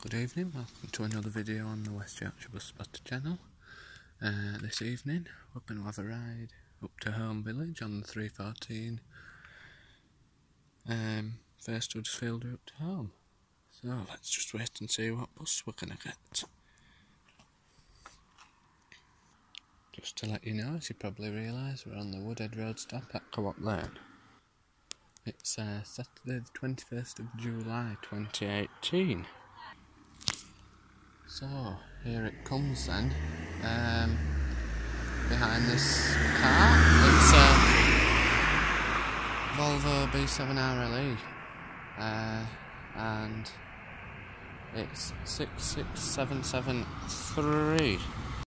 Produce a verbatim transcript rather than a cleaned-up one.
Good evening, welcome to another video on the West Yorkshire Bus Spotter channel. Uh, this evening we're going to have a ride up to Home Village on the three fourteen um, First Huddersfield route to home. So let's just wait and see what bus we're going to get. Just to let you know, as you probably realise, we're on the Woodhead Road stop at Co-op Lane. It's uh, Saturday the twenty-first of July twenty eighteen. So, here it comes then, um, behind this car. It's a Volvo B seven R L E, uh, and it's six six seven seven three.